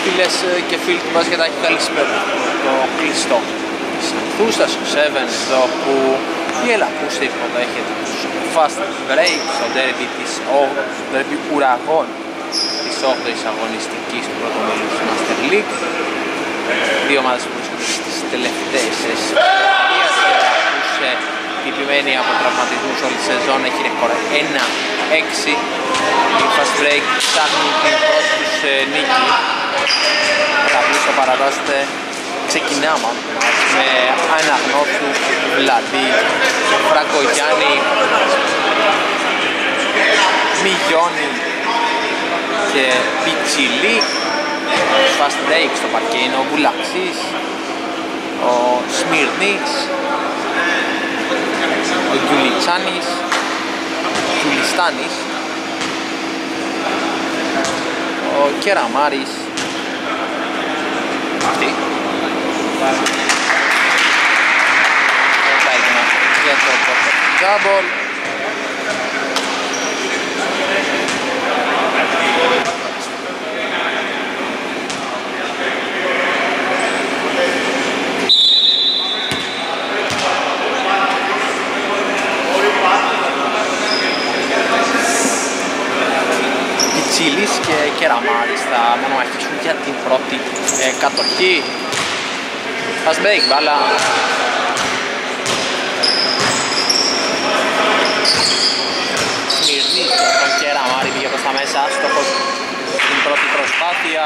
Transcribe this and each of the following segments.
Φίλες και φίλοι του μπασκετάκι, καλησπέρα. Το κλειστό της Ανθούς, στα Σουσέβεν, εδώ που η Ελακούστη υποδέχεται τους Fast Break στο ντέρμπι ουραγών της 8ης αγωνιστικής του πρώτου μήλου της Master League. Δύο ομάδες που βρίσκονται στις τελευταίες θέσεις της κατηγορίας. Η Ελακούστη, τυπημένη από τραυματισμούς όλη τη σεζόν, έχει ρεκόρ 1-6. Οι Fast Break ψάχνουν την πρώτη τους νίκη. Κάποιος το παραδάσετε, ξεκινάμε με Αναγνώστου, Βλαντή, Φραγκογιάννη, Μιγιώνη και Πιτσιλή. Fast break στο παρκέ είναι ο Βουλαξής, ο Σμυρνής, ο Γιουλιστάνης, ο Κεραμάρης. Αυτή. Για το double. Πιτσίλης και Κεραμάρης θα μονομαχήσουν για την πρώτη κατοχή. Fast break, μπάλα. Σμυρνής και τον Κεραμάρη πήγε προς τα μέσα, άστοχος στην πρώτη προσπάθεια.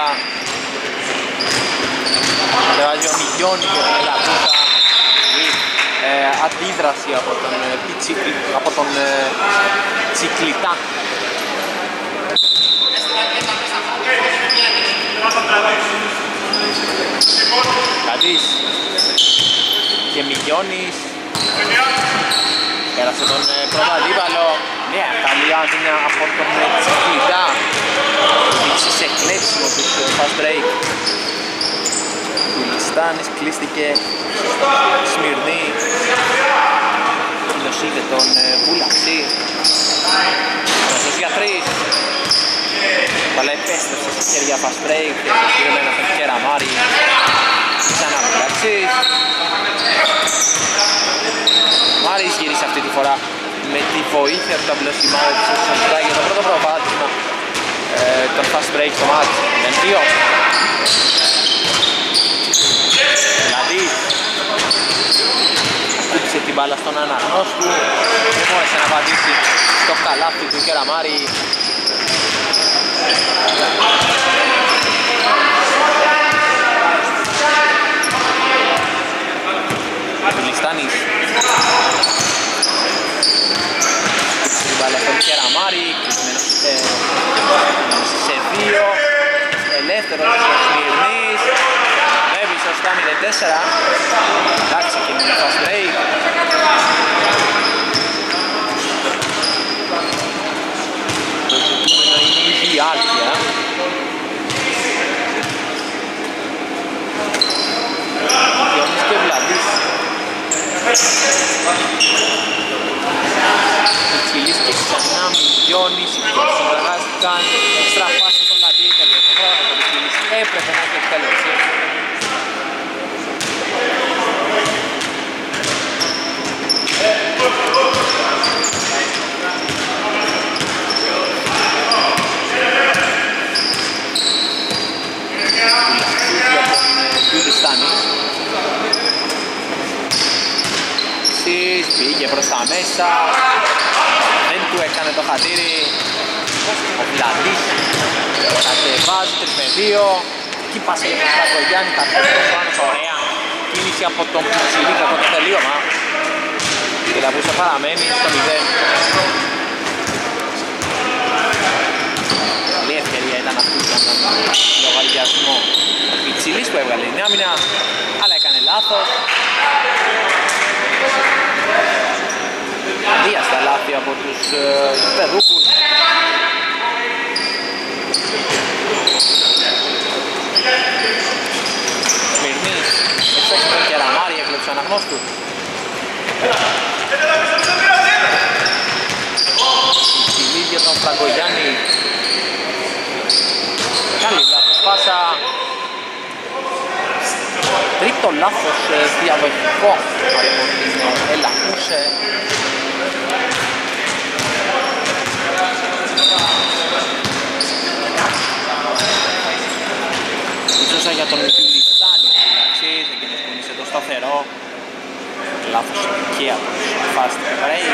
Βάζει ο Μιγιώνης για την Ελακούσα. Αντίδραση από τον Τσικλιτά. Καντής και Μιγιώνης πέρασε τον πρώτο αντίπαλο. Νέα καλή άμυνα από τον Τσικλιτά. Μίξει σε κλέψιμο του fast break. Γιουλιστάνης κλείστηκε Σμυρνή. Φίλος είδε τον Βουλαξή. Αυτός για τρεις. Παλά επέστρεψε σε χέρια fast break, συγκεκριμένα στον Κεραμάρη. Ξανά Βουλαξής. Μάρης γύρισε αυτή τη φορά με τη βοήθεια του ταμπλοσημάδου της Σωσοντά για το πρώτο προβάδισμα των fast break στο μάτς. Με 2. Δηλαδή κούψε την μπάλα στον Αναγνώστου, δεν μπόρεσε να απαντήσει στο καλάθι του Κεραμάρη. Γιουλιστάνης κούψε την μπάλα στον Κεραμάρη, κλεισμένος σε 2, ελεύθερος ο Σμυρνής. Σωστά 0-4. Εντάξει και με fast break. Το ζητούμενο είναι η διάρκεια. Μιγιώνης και Βλαντής. Πιτσιλής και ξανά Μιγιώνης. Οι δυο συνεργάστηκαν. Στραφάσει στον Βλαντή. Ο Πιτσιλής έπρεπε να έχει εκτέλεση. Πήγε προς τα μέσα, δεν του έκανε το χατήρι. Ο Βλαντής κατεβάζει 3-2. Εκεί πάσε για τον Φραγκογιάννη, τα τέσσερα πάνω, ωραία κίνηση από τον Πιτσιλή, κακό το τελείωμα. Και τα πούσα παραμένει στο 0. Καλή ευκαιρία ήταν αυτή για τον λογαριασμό ο Πιτσιλής που έβγαλε την άμυνα, αλλά έκανε λάθος. Αβίαστα λάθη από τους παιδούχους. Σμυρνής εξέχει τον Κεραμάρη, έκλεψε ο Αναγνώστου. Υψηλή για τον Φραγκογιάννη. Καλή λάθος πάσα. το λάθος διαδοχικό από την Ελακούσε. Ίσως για τον Γιουλιστάνη ο Βουλαξής, εκείνος που είναι το σταθερό. Λάθος και από τους fast break.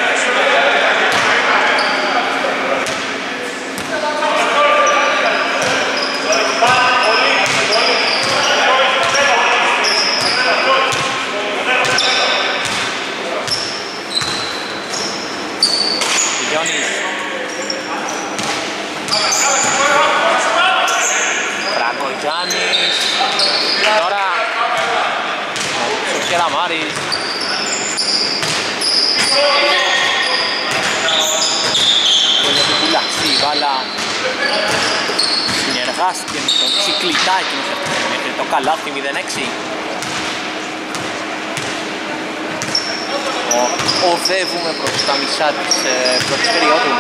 Γιώνης Φραγκογιάννης. Τώρα ο Κεραμάρης. Για την Πουλαξή η μπάλα συνεργάστηκε με τον Τσικλιτά μέχρι το καλάθι 0-6. Οδεύουμε προς τα μισά της πρώτης περίοδου.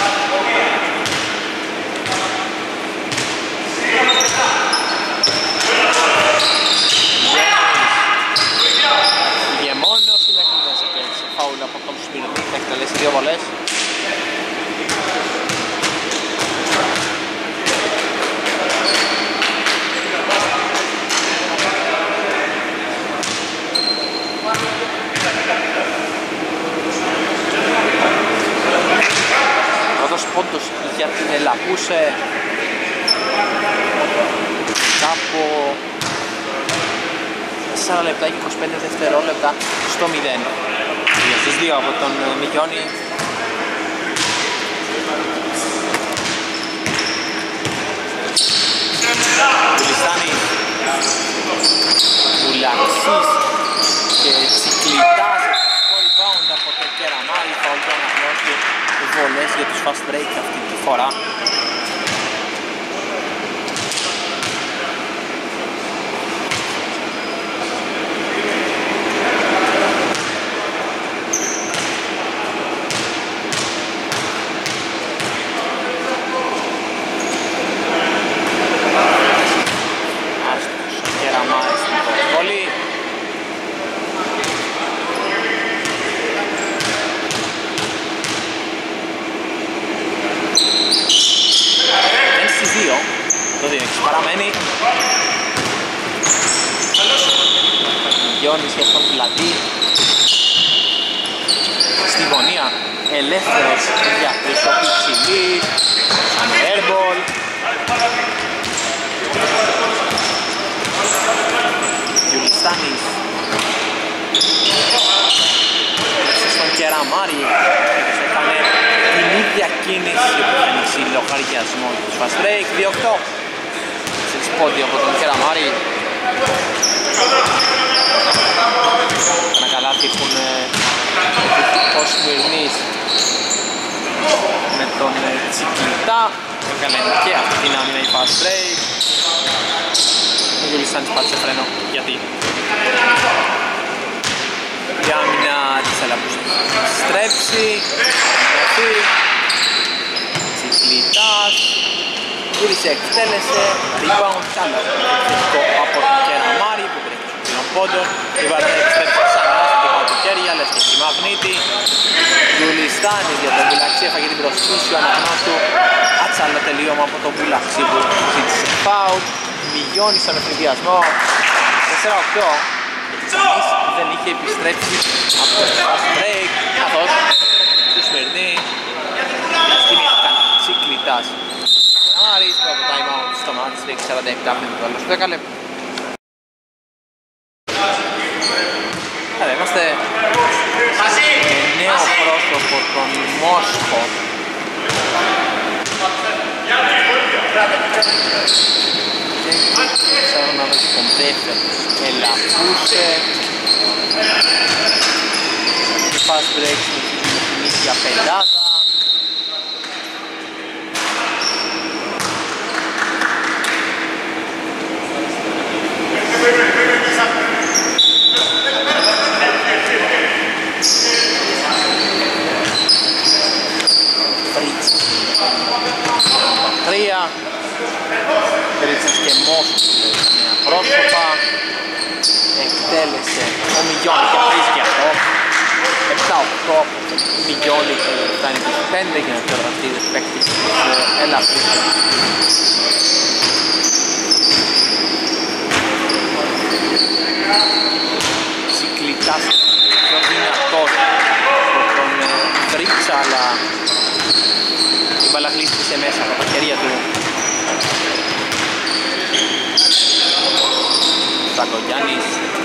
Ηγεμόνος η Μεχλίδας κέρδισε φάουλ από τον Σμυρνή, θα εκτελέσει 2 βολές. Πόντος για την Ελακούσε από 4 λεπτά και 25 δευτερόλεπτα στο 0 για στις 2 από τον Μιγιώνη. Βουλιστάνης, Βουλαξής και Τσικλιτάς rebound από τον Κεραμάρη, φάουλ του αναγνώστη, βολές για τους fast break αυτή τη φορά. Άστος ο Κεραμάρης στην προσβολή. Το 2-6 παραμένει. Γιώνης για τον Πλατή. Στη γωνία ελεύθερος για πίσω Πιτσιλής. Σαν airball. Γιουλιστάνης στον Κεραμάρη. Έκανε την ίδια κίνηση που είχε ανοίξει λογαριασμό του fast break. 2-8 σε σπότι από τον Κεραμάρη. Ένα καλάθι που είναι ο Σμυρνής με τον Τσικλιτά. Έκανε και αυτή την άμυνα η fast break. Ο Γιουλιστάνης πάτησε φρένο γιατί η άμυνα της Ελακούσης στρέψει. Τσικλιτάς γύρισε, εκτέλεσε, rebound, καλό θετικό από τον Κεραμάρη που τρέχει στους πλέον πόντων. Η Βαρδιά επιστρέφει ξανά στην τύπα του χέρια, λες και στη Μαγνήτη. Γιουλιστάνης για τον Βουλαξή, έφαγε την προσφύση ο αναγνώστου. Άτσαλο τελείωμα από τον Βουλαξή που ζήτησε φάουλ. Μιγιώνει στον ευθυνδιασμό. 4-8. Κανείς δεν είχε επιστρέψει από το fast break, καθώς του Σμυρνή σκηνήθηκαν Τσικλιτάς. Κεραμάρης που από time out στο μάτς 47 με το τέλος του 10 λεπτού. Άρα είμαστε με νέο πρόσωπο τον Μόσχο. Και ξέρω να δω τον δεύτερος Ελακούσε. Fast break με την ίδια πεντάδα. Τρίτσας και Μόσχος τα νέα πρόσωπα. εκτέλεσε ο Μιγιώνη και βρίσκει αυτό. 7-8 Μιγιώνη φτάνει τους 5 για να πιο δραστήριος παίκτης της Ελλάδας. Τσικλιτάς πιο δυνατός από τον Βρίτσα, αλλά η μπάλα χλίστησε μέσα από τα χέρια του. Σακογιάννης.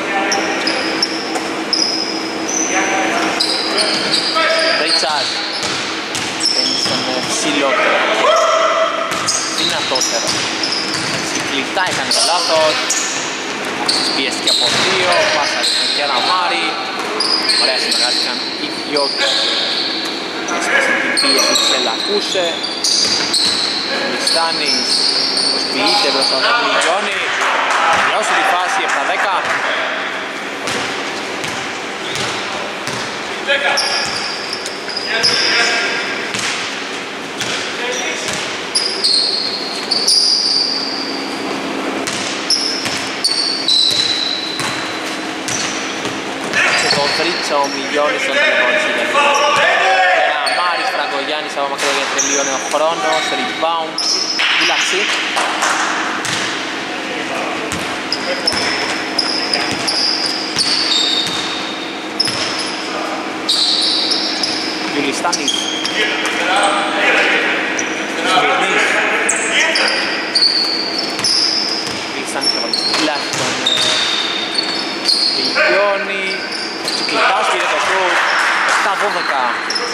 Βρίτσας μπαίνει στον ψηλότερο και δυνατότερο. Τσικλιτά έκανε το λάθος. Πιέστηκε από δύο, πάσαρε στον Κεραμάρη. Ωραία συνεργάστηκαν οι δυο τους. Έσπασαν την πίεση της Ελακούσε. Ο Μιστάνης προσποιείται μπροστά τον Μιγιώνη. Τελειώσει τη φάση 7-10. Και το Βρίτσα ο Μιγιώνης τον τελειώσει για λίγο. Μάρης Φραγκογιάννης από μακριά για τελείωνε ο χρόνος. Rebound. Φύλαξη. Γιουλιστάνης. Σμυρνής. Γιουλιστάνης και βάλει στην πλάτη τον Μιγιώνη. Τσικλιτάς πήρε το σουτ. 7-12.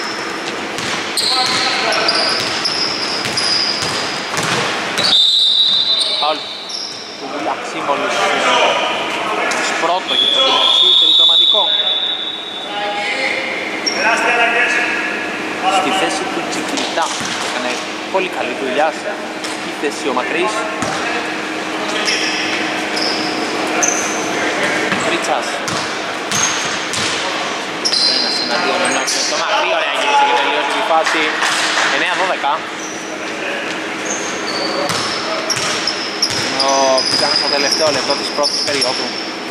Φαουλ του Βουλαξή μόλις στους πρώτο για το Βουλαξή, τρίτο ομαδικό. Στη θέση του Τσικλιτά έκανε πολύ καλή δουλειά σε επίθεση ο Μακρύς. Ρίτσας. Ένας εναντίον ενός με το Μακρύ, ωραία γύρισε και τελείωσε τη φάση. 9-12. Ήταν στο τελευταίο λεπτό της πρώτης περίοδου.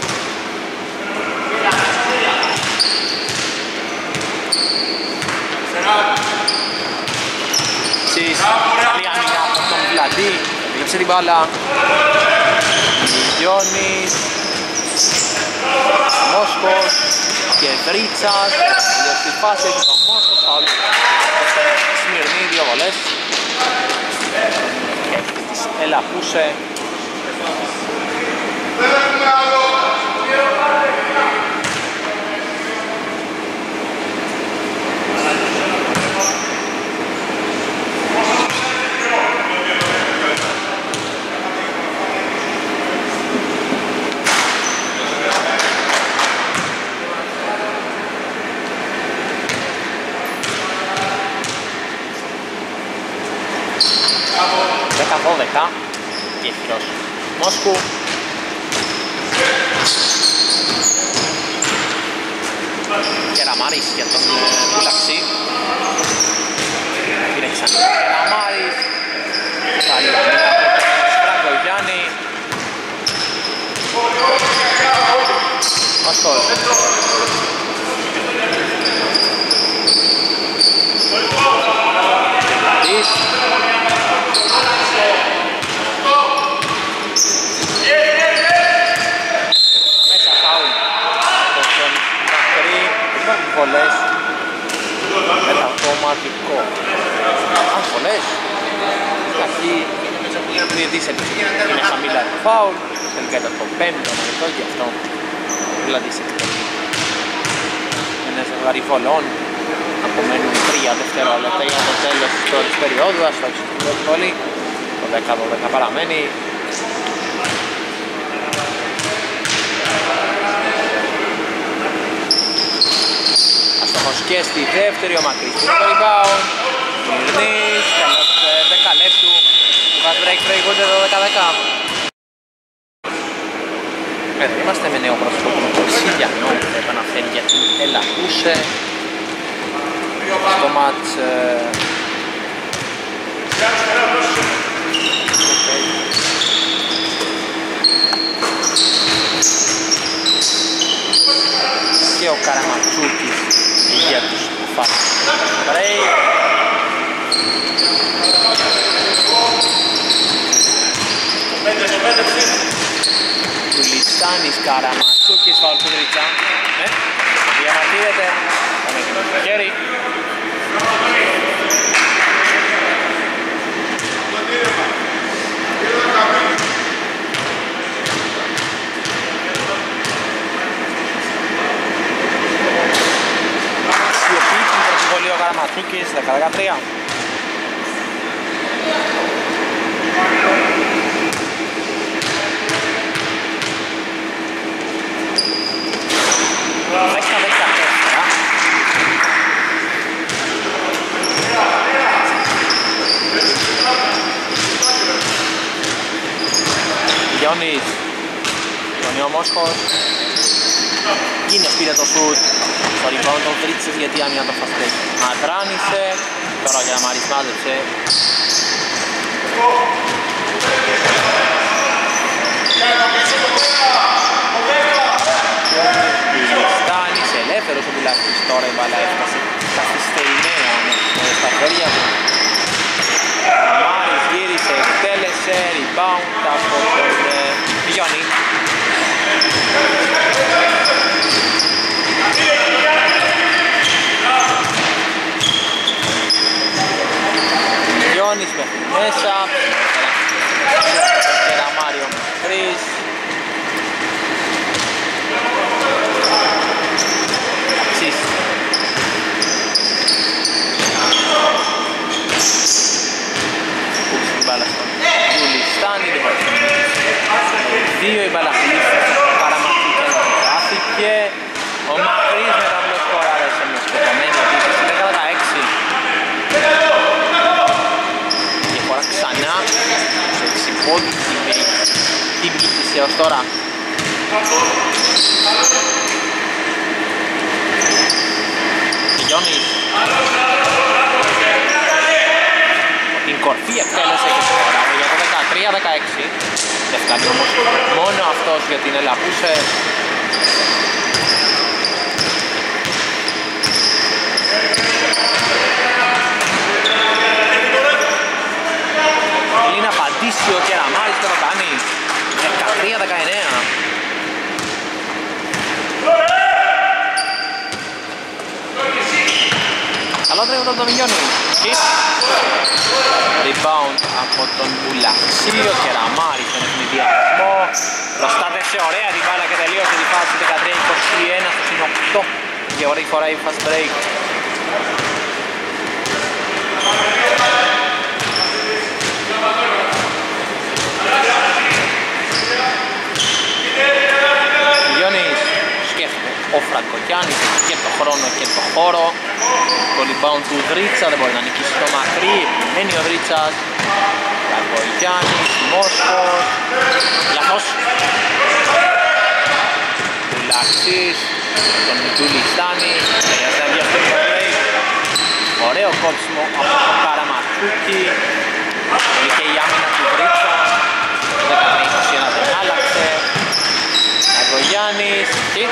Σεις, καλή άμυνα από τον Βλαντή. Έκλεψε την μπάλα. Μιγιώνης. Μόσχος και Βρίτσας. Τελειώσει τη φάση, έχει τον Μόσχος. Φαουλ. Σμυρνή, δύο βολές. Έχει της Ελαπούσε. Δέκα και χειρός Μόσκου. Κεραμάρης για τον Βουλαξή. Πήρε ξανά Κεραμάρης. Καλή άμυνα από τον Φραγκογιάννη. Μόσκος. Βουλαντής. Μέσα φάουλ από τον Μακρύ. Βολές μεταυτοματικό. Αν βολές αρχή διετής είναι χαμηλά το φάουλ. Τελικά ήταν το πέμπτο ομαδικό, γι' αυτό δηλαδή σε εκτελεί. Ένα ζευγάρι βολών. Απομένουν 3 δευτερόλεπτα για το τέλος της πρώτης περίοδου. Ας το εξηγούμε πολύ. Το 10-12 παραμένει. Αστοχός και στη δεύτερη, ο Μακρύς στο rebound. Μυρνής, τέλος 10 λεπτού. Το fast break προηγούνται 12-10. Εδώ είμαστε με νέο πρόσωπο με τον Σιλιανό που θα επαναφέρει για την Ελακούσε. Στο μάτς Τουλιστάνης, Καραματσούκης, φαουλ του Δρίτσα. Ναι, διαμαρτύρεται. Πάμε και το χέρι. Σιωπή την προσβολή ο Καραματσούκης, 10-13. Γιώνης, τον Ιω Μόσχος. Γίνες πήρε το σουτ. Στο rebound τον Βρίτσες γιατί άμυνα το fast break. Αδράνησε. Τώρα για να Μάρις μάζεψε. Στάνης, ελεύθερος ο Μπουλάκης. Τώρα η μπάλα έφτασε καθυστερημένα στα χέρια του. Μάρις γύρισε, εκτέλεσε, rebound από τον Γιώνη. Γιώνης μέχρι μέσα. Κεραμάριο Χρύς. Αξίζει. Πούξει την μπάλα στον Τουλιστάνη, δεν μπορεί να δύο η μπάλα χλήφθηκε, Καραματσούκη χάθηκε. Ο Μακρύς με τα μπλοκ σκοράρες σε μια σκοτωμένη επίθεση, 10-16. Διαφορά ξανά σε 6 πόντους, τι μύχησε έως τώρα. Γιώνης. Την κορφή εκτέλεσε και σκοράρε για το 13-16. Δεν φτάνει όμως μόνο αυτός γιατί είναι λαπούσε. Θέλει να απαντήσει ο Κεραμάρης και το κάνει. 13-19. Καλό τρέχοντα τον Μιγιώνη. Rebound από τον Μπουλαξί, ο Κεραμάρης στον ευνηδιασμό. Προστάτευσε ωραία την μπάλα και τελείωσε τη φάση 13-21 στο συν 8. Για ωραία φορά η fast break. Μιγιώνης σκέφτεται ο Φραγκογιάννης και το χρόνο και το χώρο. Το rebound του Δρίτσα δεν μπορεί να νικήσει το μακρύ, επιμένει ο Δρίτσας. Φραγκογιάννης, Μόσχος, λάθος. Τουλαξής, τον Τουλιστάνη, χρειάζεται να βγει στο break. Ωραίο κόψιμο από τον Καραματσούκη. Και η άμυνα του Δρίτσα, 13-21 δεν άλλαξε. Φραγκογιάννης,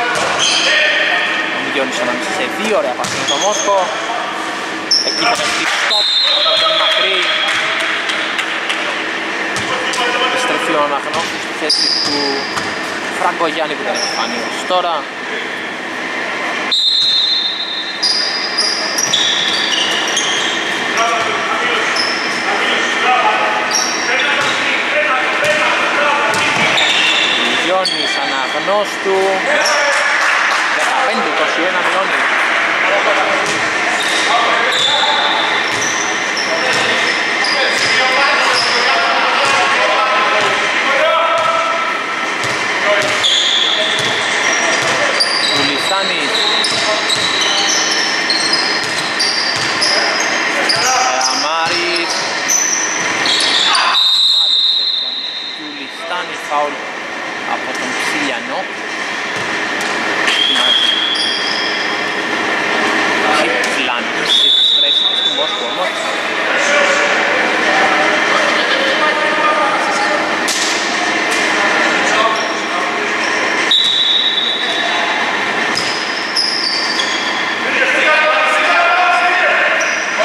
ο Μιγιώνης ανάμεσα σε δύο ωραία πάση με τον Μόσχο. Εκεί θα πέσει stop από τον μακρύ. Επιστρέφει ο Αναγνώστης στη θέση του Φραγκογιάννη που δεν έχει φανεί ως τώρα. Μιγιώνης Αναγνώστου. 15-21 Μιγιώνη. Τουλιστάνης. Κεραμάρης. Μάδεψε τον Τουλιστάνη, φάουλ από τον Ψηλιανό. Φλάνης επιστρέφει στον Μόσχο όμως.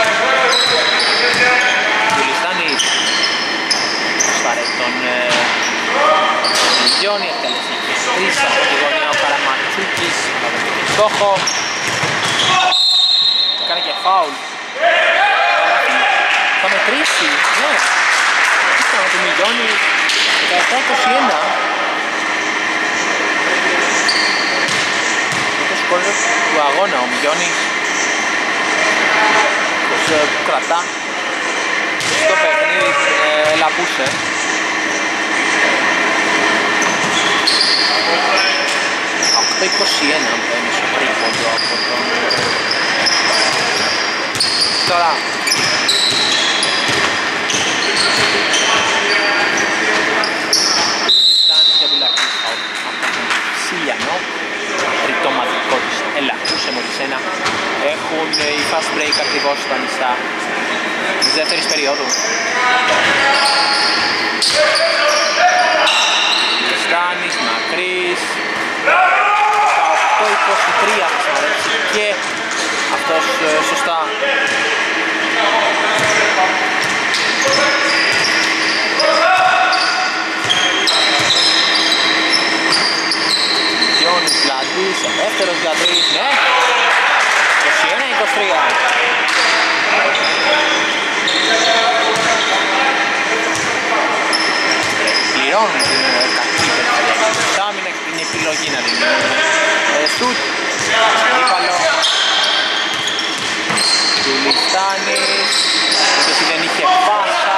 Τουλιστάνης πάρε τον Μιγιώνη, εκτέλεση και 3 από τη γωνία ο Καραματσούκης, με στόχο. Έκανε και φάουλ. Θα μετρήσει, ναι. Ήταν του Μιγιώνη 17-21. Το σκορ του αγώνα ο Μιγιώνης που κρατά στο παιχνίδι Λαπούσε. Το 21 μπαίνει στο τρίποντο από τον... Τώρα Στάνης και Βουλακής από τον Σίλιανο. Ρητοματικό της Ελακούσε μόλις ένα. Έχουν η fast break ακριβώς στα νηστά της δεύτερης περίοδου. Στάνης, μακρύς. 8-23 θα αρέσει και αυτός σωστά. Γιώνης Βλαντής, δεύτερος για 3, ναι. 21-23. Πληρώνουν την κακή άμυνα και την επιλογή να την σουτ. Αντίπαλο του Λιστάνης, γιατί δεν είχε πάσα.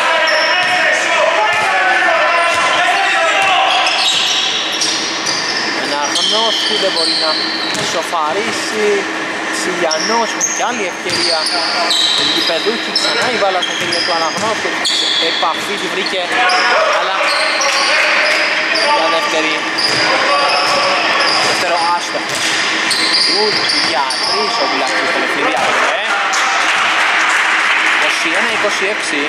Ένα Αγνός που δεν μπορεί να ισοφαρίσει. Σιλιανός με κι άλλη ευκαιρία. Η γηπεδούχη ξανά η μπάλα στα χέρια του Αναγνώστου. Επαφή τη βρήκε, αλλά για δεύτερο άστοχο. Σουτ για 3 ο Βουλακής στο παιχνίδι αύριο. 21-26.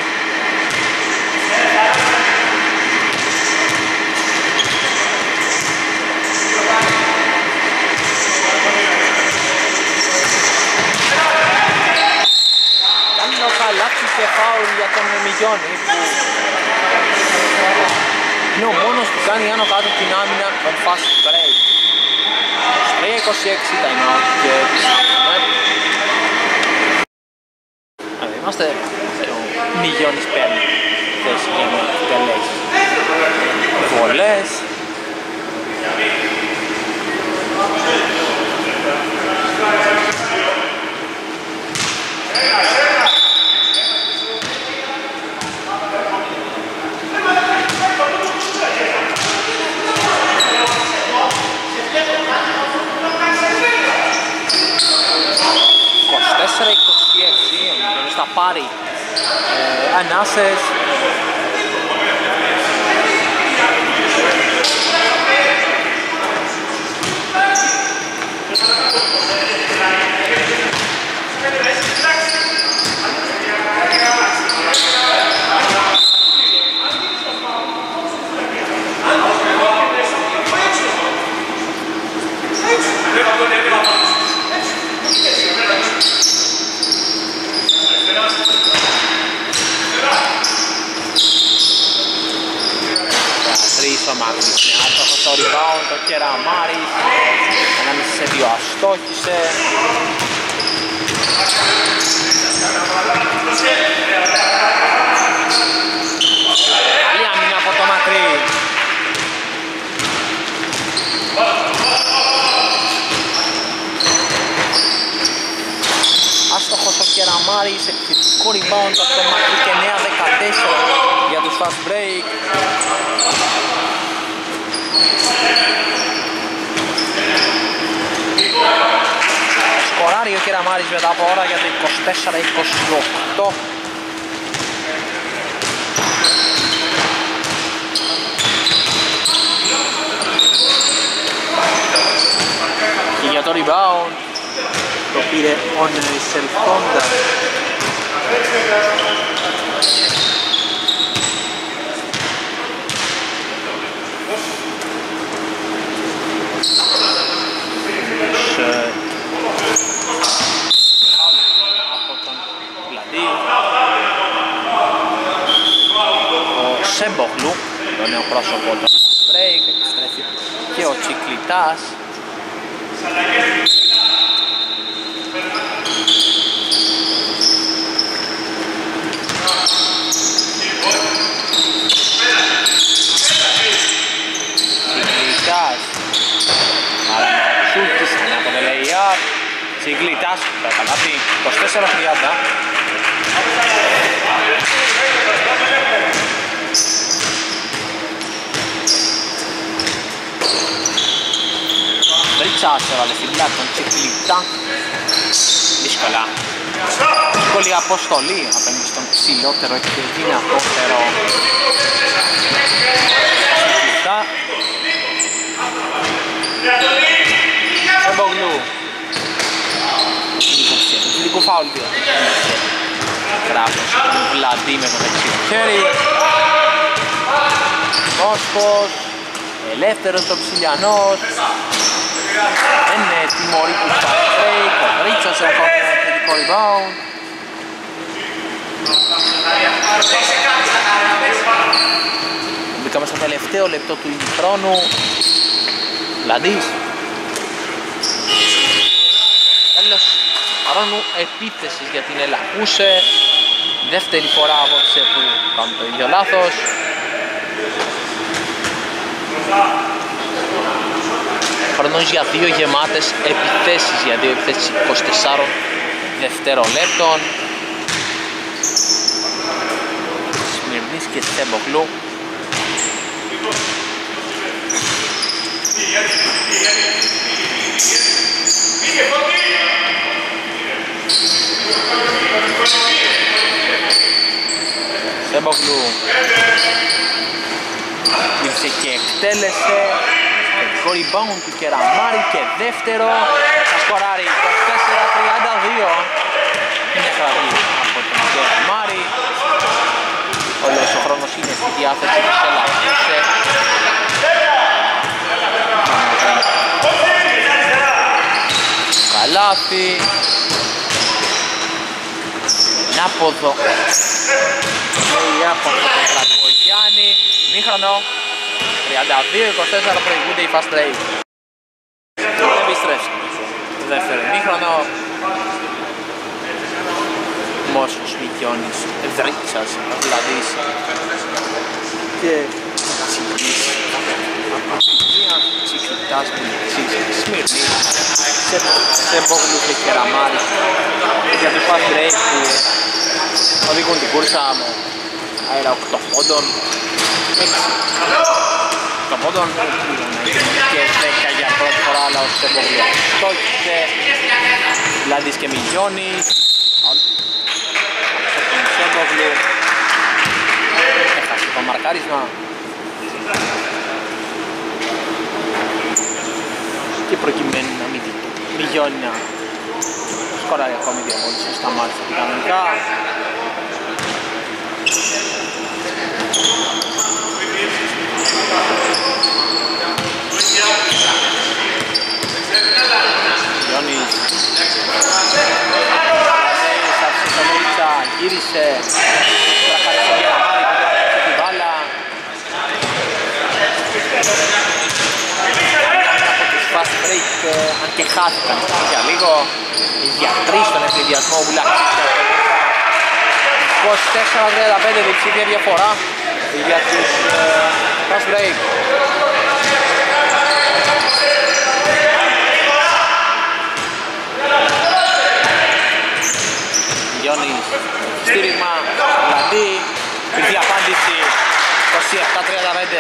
Καλό καλάθι και φάουλ για τον Μιγιώνη που είναι ο μόνος που κάνει άνω κάτω την άμυνα των fast break. 3-26 time out και είμαστε ο Μιγιώνης παίρνει θέση για να εκτελέσει βολές. Θα πάρει ανάσες. Ο Μάκρης με άστοχο στο rebound, το Κεραμάρης ανάμεσα σε δύο αστόχησε. Καλή άμυνα από το Μακρύ. Άστοχος ο Κεραμάρης, επιθετικό rebound από το Μακρύ και 9-14 για τους fast break. Σκοράρει ο Κεραμάρης μετά από ώρα για το 24-28. Και για το rebound το πήρε ο Σελφόντα. Ο Σέμπογλου, το νέο πρόσωπο του break, επιστρέφει και ο Τσικλιτάς. Τσικλιτάς, Σούλτης από το lay-up. Τσικλιτάς, θα καλάθει 24-30. Ρίτσας έβαλε στην πλάτη τον Τσικλιτά. Δύσκολα. Δύσκολη αποστολή απέναντι στον ψηλότερο και δυνατότερο Τσικλιτά. Σεμπογλού. Ειδικού φάουλ 2. Κράβος τον Βλαντί με το δεξί χέρι. Μόσχος. Ελεύθερος ο Ψηλιανός. Είναι τιμωρή του fast break. Ο Ρίτσος έκανε ένα θετικό rebound. Μπήκαμε στο τελευταίο λεπτό του ημιχρόνου. Βλαντής. Τέλος χρόνου επίθεσης για την Ελακούσε. Δεύτερη φορά απόψε που κάνουν το ίδιο λάθος. Χρόνος για δύο γεμάτες επιθέσεις, για δύο επιθέσεις 24 δευτερολέπτων. Σμυρνής και Σεμπογλού. Σεμπογλού ήρθε και εκτέλεσε. Το rebound του Κεραμάρη και δεύτερο. Θα σκοράρει 24-32. Είναι χαβή από τον Κεραμάρη. Όλος ο χρόνος είναι στη διάθεση της Ελακούσε. Καλάθι. Ανάποδο. Από το Τραγωγιάννη. Μήχρονο. 32-24 προηγούνται οι fast break. Επιστρέψει. Δεύτερο μήχρονο. Μόσχος, Μικιώνης, Δρίτσας, Βλαντής και Τσικλής. Τσικλιτάς, Σμύρνης, Σεμπογλού και Κεραμάρη για τους fast break που οδηγούν την κούρσα με αέρα 8 πόντων. 8 πόντων και 10 για πρώτη φορά, αλλά ο Σεμπογλού στόχισε. Βλαντής και Μικιώνης. Σεμπογλού έχασε το μαρκάρισμα και προκειμένου να μην Μικιώνη να σκοράρει ακόμη δύο πόντους στα μάτια του κανονικά. Μικιώνης άφησε τον Ρίτσα, γύρισε, τραχάρει στον Κεραμάρη που τρέχει την μπάλα. Από τους fast break, αν και χάθηκαν για λίγο, για τρεις στον εφηδιασμό Βουλαξίσια. 24-35 διψήφια διαφορά για τους fast break. Γιώνης, στήριγμα, Βλαντή, ήρθε απάντηση 27-35.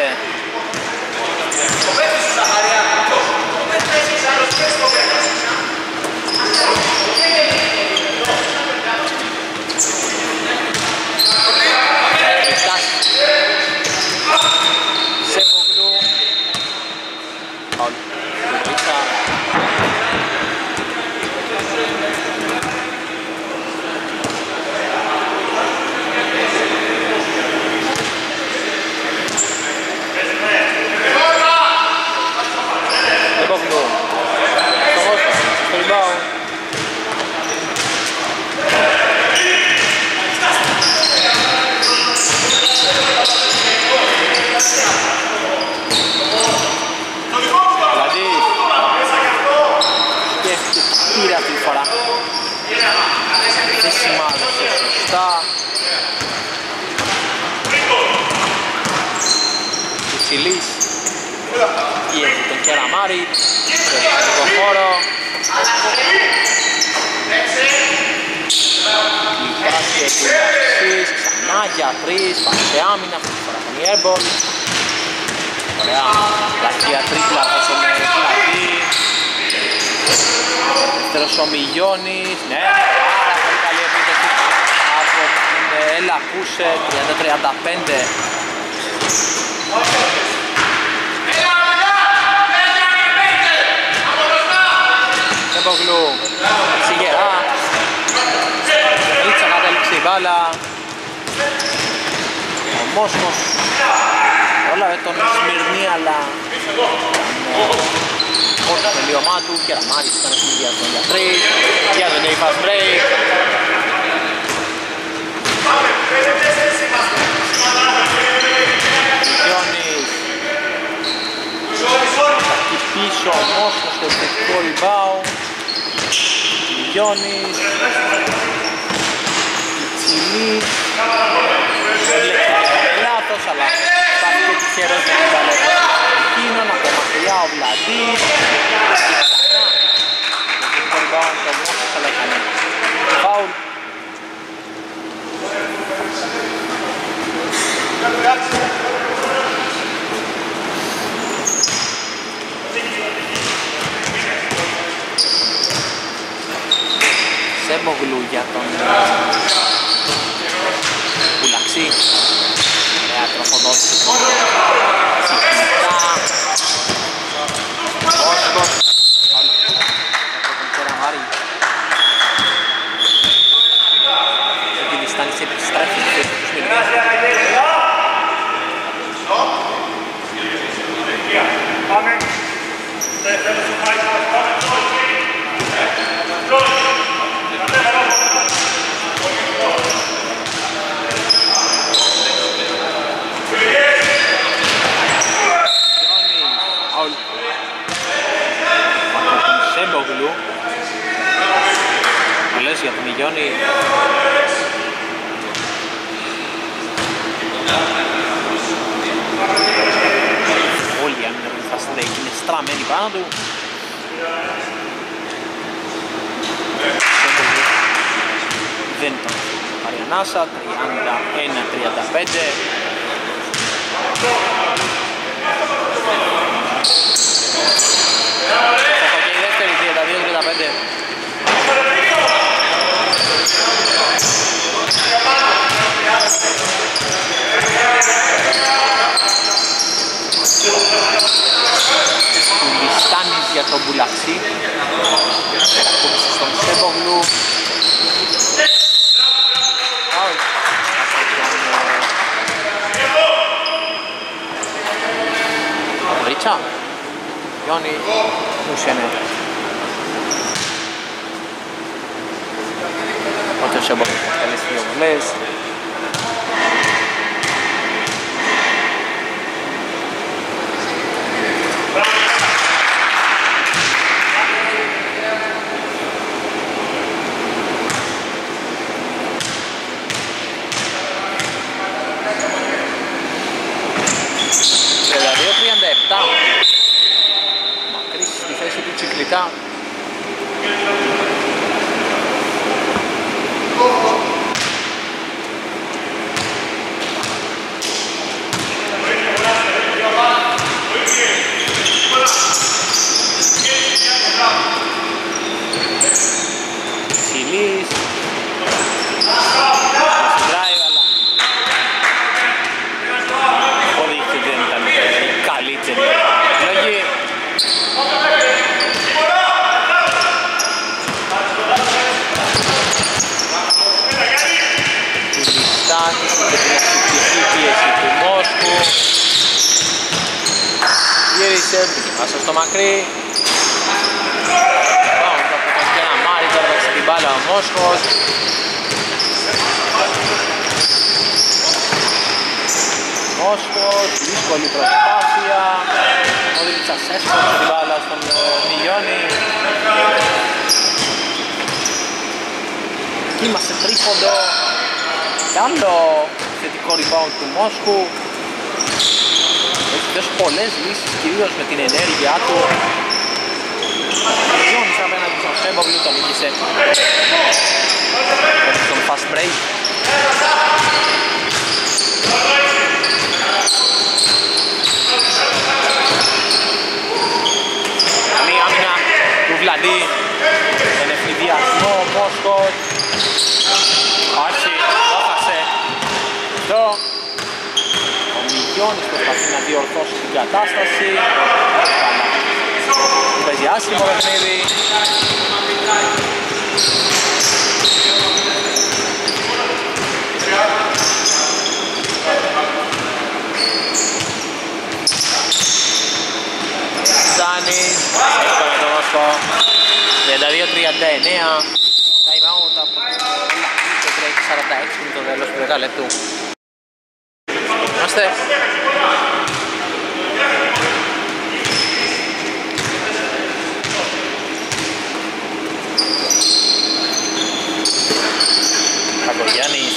Σεμπογλού, Τσιλής πιέζει τον Κεραμάρη στο επιθετικό χώρο. Υπάρχει επιλαξής ξανά για 3, πάει σε άμυνα, αυτή τη φορά τον airball. Ωραία, πλακία τρίπλα από τον Πλατή. Δεύτερος ο Μιγιώνης, ναι, πάρα πολύ καλή επίθεση από την Έλα Πούσε, 30-35. Σεμπογλου, Σιγερά, Ρίτσα κατέληξε η μπάλα. Ο Μόσχος πρόλαβε τον Σμυρνή, αλλά όσο το τελείωμά του. Κεραμάρης ήταν έτοιμη για τον γιατρή, για τον day fast break. Μιγιώνης εκεί πίσω, ο Μόσχος στο επιθετικό rebound. Μιγιώνης, Τσιλής, έβλεξε λάθος, αλλά υπάρχει και τυχερός με την παλέτα εκείνον, από μακριά ο Βλαντής και ξανά το rebound το Μόσχος, αλλά έκανε φάουλ. Σεμπογλου για τον Πουλαξή. Ωραία τροφοδότηση του Τσικλιτά. Μόσχος από τον Κεραμάρη. Ο Κιλιστάνης επιστρέφει στη θέση του Σμυρνή. Σεμπογλου. Το λες για τον Μιγιώνη. Όλοι οι άμυνοι που θα στρέχει είναι στραμμένοι πάνω του. Σεμπογλου δεν τον πάρει ανάσα. 31-35. Και η δεύτερη 32-35. Κουλιστάνης για τον Πουλαξή. Περακούψει στον Σεμπογλου. Ρίτσα. Γιόνι, Μουσιανέ. Οπότε ο Σεμπογλου θα καλέσει δύο βολές. Μακρύς στη θέση του Τσικλιτά. Τσιλής. Drive, αλλά ο δείχτης δεν ήταν η καλύτερη επιλογή. Κουλιστάνης με την εξυπηρετική πίεση του Μόσχου. Γύρισε, πάσα στο μακρύ. Πάμε από τον Κεραμάρη, τώρα παίξει την μπάλα ο Μόσχος. Μόσχος, δύσκολη προσπάθεια. Ο Δίτσας έσπασε την μπάλα στον Μιγιώνη. Είμαστε τρίποντο. Κι άλλο θετικό rebound του Μόσχου. Έχει πολλές λύσεις, κυρίως με την ενέργειά του. Γιώνης απέναντι στον Σέμπογλου, τον νίκησε στον fast break. Καλή άμυνα του Βλαντή, τον ευνηδιασμό, Μόσκος. Όχι, το χάσε. Εδώ ο Μιγιώνης προσπαθεί να διορθώσει την κατάσταση. Παίζει άσχημο παιχνίδι. Σάνης, με τον Όσκο. 32-39. Time out από την Λακρίτο, τρέχει 46 με το τέλος του δεκαλέπτου. Είμαστε. Κακογιάννης.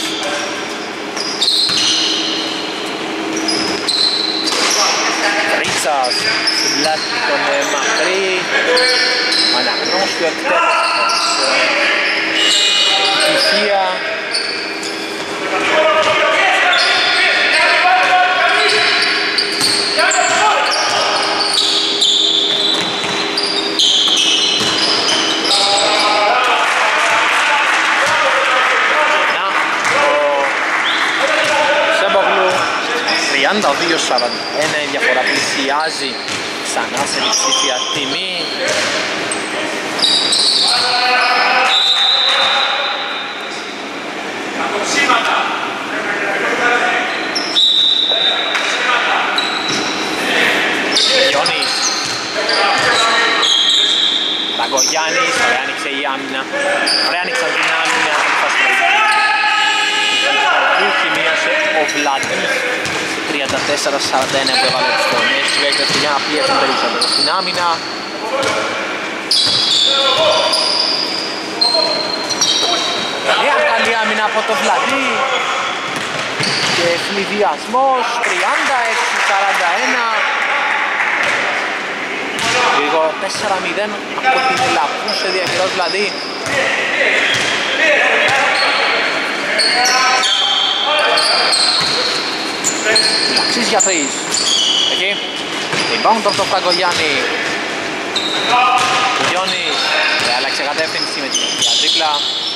Ρίτσας στην πλάτη των Μακρύ. Αναγνώστου εκτέλεσης επιτυχία. Σέμπογλου 32-41, η διαφορά πλησιάζει ξανά σε διψήφια τιμή. Γιώνης, Ραγκογιάννης, ωραία άνοιξε η άμυνα, ωραία άνοιξαν την άμυνα, μείωσε ο Βλαντής 34-41 που έβαλε τους φωνές του έκρεφε για να πιέσουν περισσότερο στην άμυνα. Μια καλή άμυνα από το Βλαντή και ευνηδιασμός 36-41. Λίγο 4-0 από την Λαπού σε διαχειρός Βλαντή. Αξίζει για τρεις. Εκεί. Rebound από τον Φραγκογιάννη. Γιώνης. Άλλαξε κατεύθυνση με την ευκαιρία τρίπλα.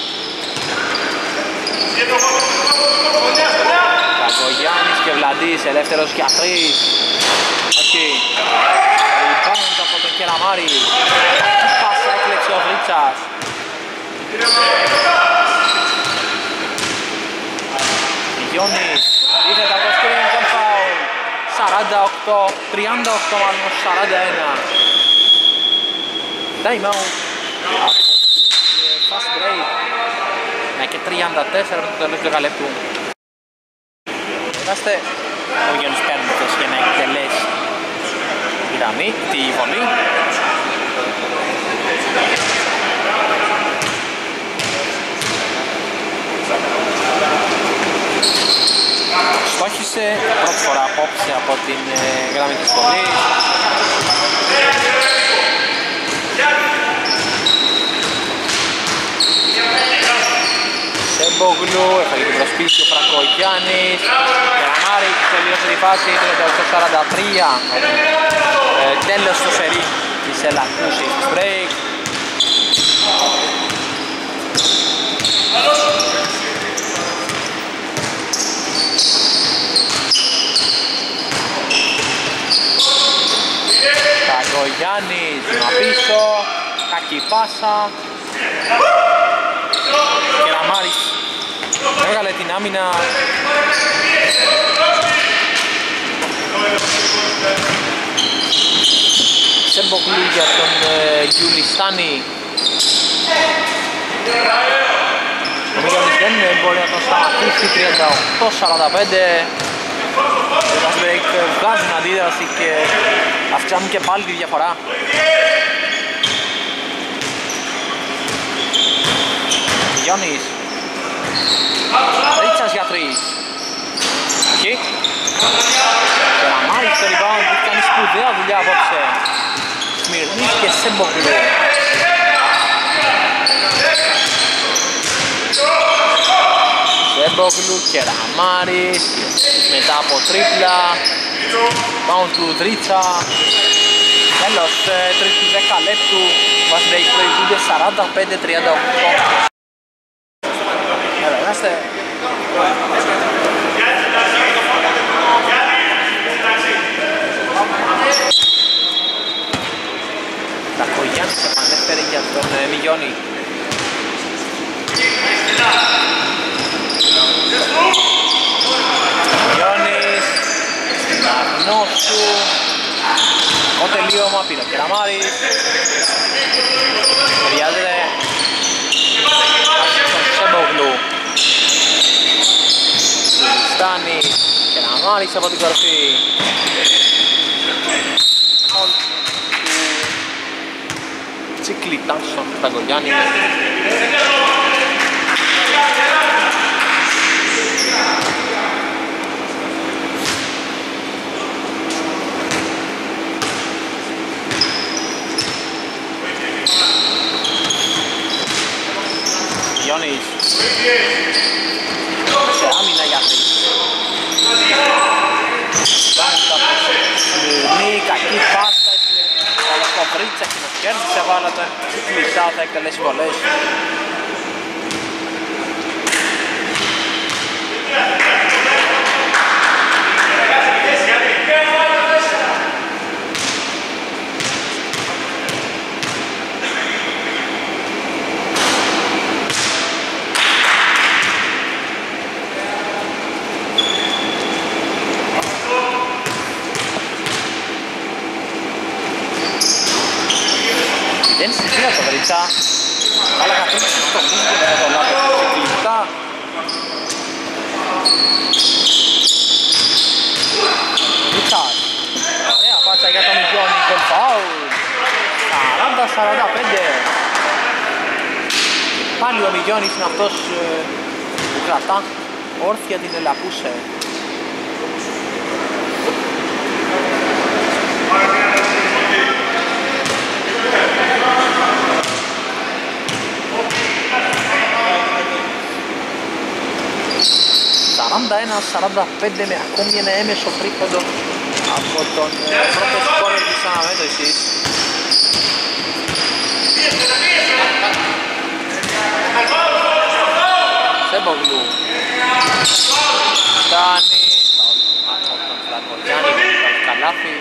Φραγκογιάννης και Βλαντής. Ελεύθερος για τρεις. Όχι. Rebound από τον Κεραμάρη. Πάσα έκλεψε ο Βρίτσας. Γιώνης. Είδε τα προσκρίνει τον φάουλ. 38 μάλλον 41. Time out. Fast break. Ναι, και 34 με το τέλος του δεκαλέπτου. Είμαστε. Ο Γιώνης παίρνει θέση για να εκτελέσει τη γραμμή, τη βολή. Στόχισε πρώτη φορά απόψε από την γραμμή της βολής. Σέμπογλου, έφαγε την προσπίση ο Φραγκογιάννης. Κεραμάρη τελείωσε τη φάση, 38-43. Τέλος στο σερί της Ελακού Safe Break. Φραγκογιάννης, βήμα πίσω, κακή πάσα. Κεραμάρης έβγαλε την άμυνα. Σέμπογλου για τον Γιουλιστάνη. Ο Μιγιώνης δεν μπορεί να τον σταματήσει. 38-45. Οι Βάσμπρεκ βγάζουν αντίδραση και αυξάνουν και πάλι τη διαφορά. Γιώνης. Ρίτσας για τρεις. Εκεί. Κεραμάρης στο rebound, έχει κάνει σπουδαία δουλειά απόψε. Σμυρνής και Σέμπογλου. Σέμπογλου και Ραμάρης μετά από τρίπλα. Πάνω του Δρίτσα. Τέλος, τρίτη 10 λεπτού. Βασιλέοι προηγούνται 45-38. Έλα, είμαστε. Κακογιάννης επανέφερε για τον Μιγιώνη. Μιγιώνης, Αγνώσου, ο τελείωμα πήρε ο Κεραμάρης. Χρειάζεται τον Σέμπογλου. Στάνει Κεραμάρης από την κορφή. Τσίκλιτα στον Κακογιάννη. Γιώνης σε άμυνα για τρεις. Σμυρνή, κακή πάσα. Αλλά στο Βρίτσα και μας κέρδισε βάλατε. Τσικλιτά θα εκτελέσει βολές. Δεν συζητήρα το Βρίτσα. Αλλά καθόλου στο μίσο με το λάθος του Τσικλιτά. Βρίτσας. Ωραία πάτσα για τον Μιγιώνη. Γκολ φάουλ. 40-45. Πάλι ο Μιγιώνης είναι αυτός που κρατά όρθια την Ελαπούσε. ...41-45 με ακόμη ένα έμεσο τρίποντο από τον πρώτο σκόρερ της αναμέτρησης. Σέμπογλου φτάνει από τον Φλακογιάννη με το καλάθι.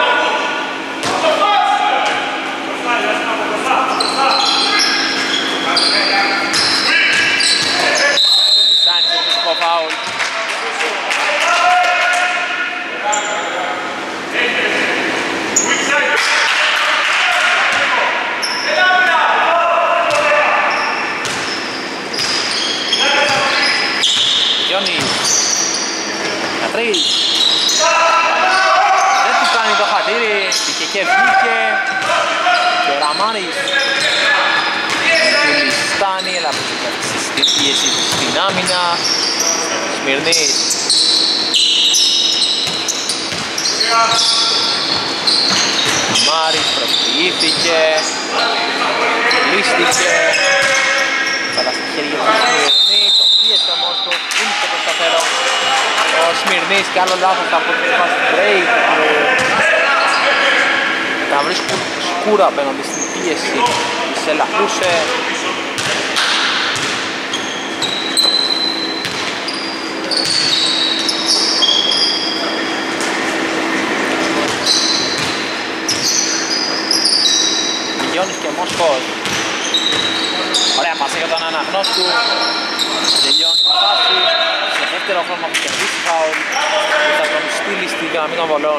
Φτάνει στο φυσικό φάουλ. Κατρής. Δεν του κάνει το χατήρι, είχε και βγήκε. Και ο Ραμάρης του Λιστάνη, αλλά στη πίεση στην άμυνα. Σμυρνής. Ραμάρης προσποιήθηκε. Λίστηκε. Καλά στα χέρια του Σμυρνή, το πίεσε όμως το κίνησε το σταθερό. Ο Σμυρνής και άλλο λάθος από το fast break. Τα βρίσκουν σκούρα απέναντι στην πίεση της Ελαπούσε. Μιγιώνης και Μόσχος. Ωραία πάσα για τον Αναγνώστου. Τελειώνει η φάση. Σε δεύτερο χρόνο που κερδίσει φάουλ και θα τον στείλει στη γραμμή των βολών.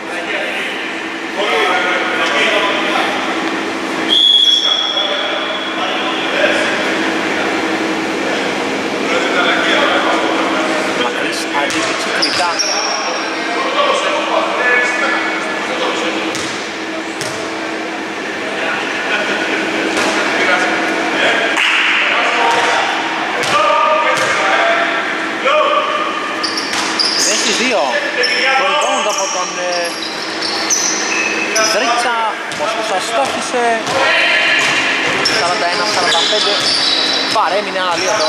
Μακρύς αντίπιτσι κλειτά. Δύο. Προηγούμενο από τον Παπαδόπουλος αστόχησε. 41-45. Παρέμεινε ένα λίοντο.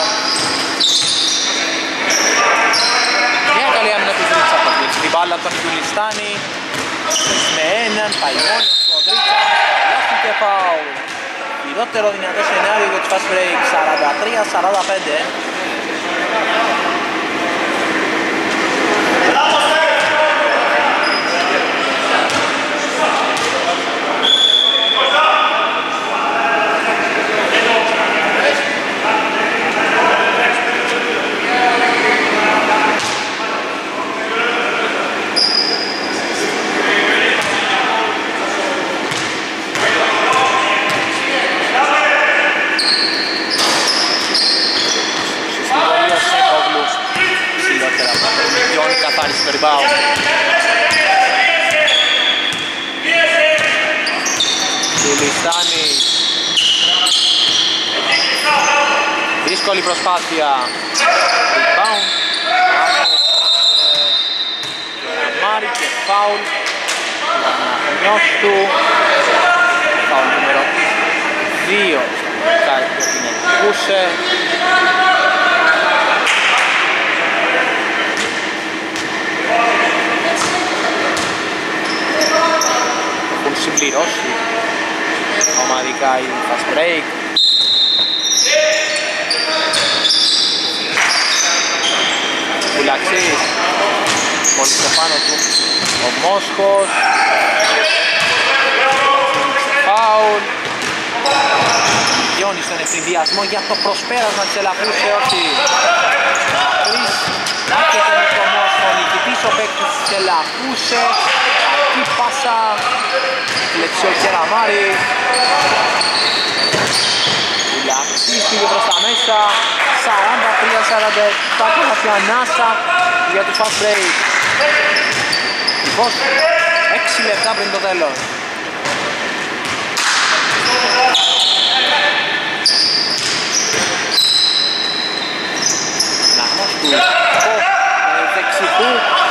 Μια καλή άμυνα του Δρίτσα από την μπάλα από τον Γιουλιστάνη. Με έναν παϊμόνιο του Δρίτσα. Λάθη και φάουλ. Χειρότερο δυνατό σενάριο για τους fast break. 43-45. Καθάρισε το rebound. Τουλιστάνης. Δύσκολη προσπάθεια. Rebound από τον Κεραμάρη και φάουλ. Αναφωνιός του. Φάουλ νούμερο 2. Κάτι που την εκκούσε. Συμπληρώσει ομαδικά η fast break. Πουλαξής, πολύ στο πάνω του ο Μόσχος. Φάουλ. Γιώνει στον ευθυνδιασμό για το προσπέρασμα της ελαφρούσε όχι. Τρεις άκεται με το Μόσχο, νικητής ο παίκτης της ελαφρούσε. Αυτή πάσα. Λεξιό Κεραμάρη. Πουλαξής πήγε προς τα μέσα. 43-47 κομμάτια ανάσα για τους fast break. Λοιπόν, 6 λεπτά πριν το τέλος. Ναγμός του δεξιού.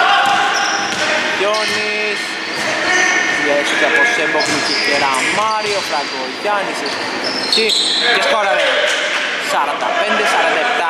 Γιώνης. Διέστη από Σέμπογλου και Κεραμάρη. Ο Φραγκογιάννης εκεί και σκόραρε 45-47.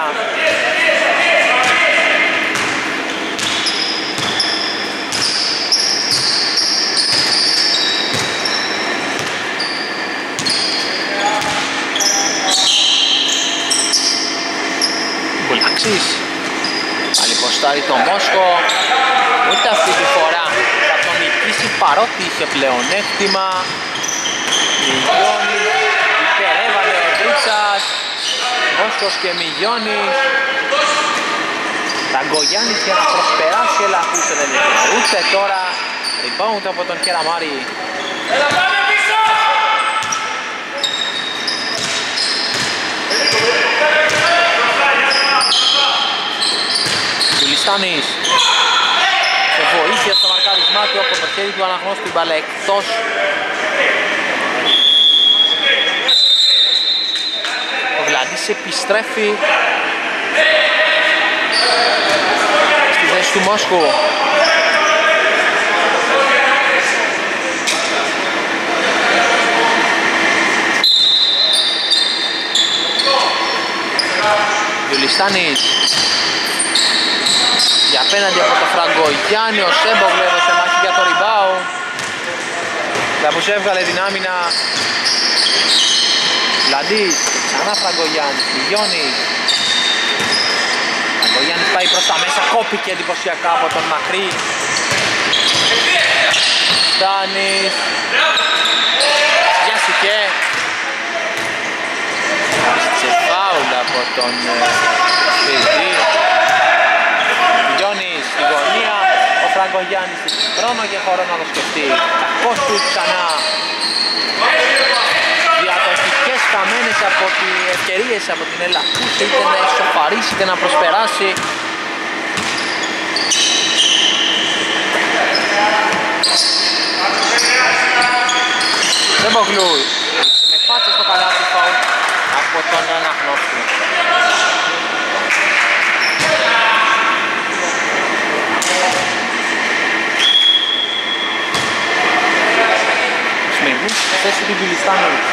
Μπουλαξής πάλι ποστάρει το Μόσχο. Ούτε αυτή τη φορά θα τον νικήσει παρότι είχε πλεονέκτημα. Μιγιώνης υπερέβαλε ο Τρίτσας. Μόσχος και Μιγιώνης. Φραγκογιάννης για να προσπεράσει ελαφούς δεν είναι. Ούτε τώρα. Rebound από τον Κεραμάρη. Τουλιστάνης. Σε βοήθεια στο μαρκάρισμά του από το χέρι του αναγνώστη την μπάλα εκτός. Ο Βλαντής επιστρέφει στη θέση του Μόσχου. Τουλιστάνης. Για απέναντι από το Φραγκογιάννη, ο Σέμπογλου έδωσε μάχη για το rebound. Λαμπούς έβγαλε την άμυνα. Λαντής, ξανά Φραγκογιάννης, Μιγιώνης. Φραγκογιάννης πάει προς τα μέσα, κόπηκε εντυπωσιακά από τον Μακρύ. Στάνης. Πιάστηκε. Σε φάουλ από τον Φιζή. Γιώνης στη γωνία, ο Φραγκογιάννης έχει χρόνο και χώρο να το σκεφτεί. Κακός του ξανά. Διατοχικές χαμένες από τις ευκαιρίες από την Ελαφούς, είτε να ισοφαρίσει είτε να προσπεράσει. Σέμπογλου με φάτσα στο καλάθι φάουλ από τον αναγνώστη. μπουν στη θέση του Βιλιστάνοβιτς.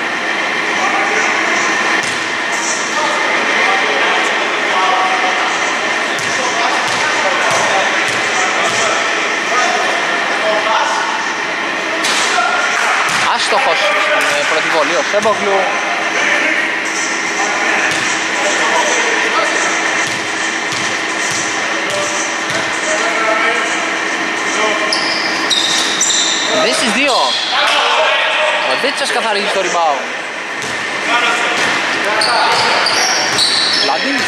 Άστοχος στην πρώτη βολή ο Σέμπογλου. Δύσεις 2. Ο Δίτσας καθαρίζει το rebound. Βλαντής.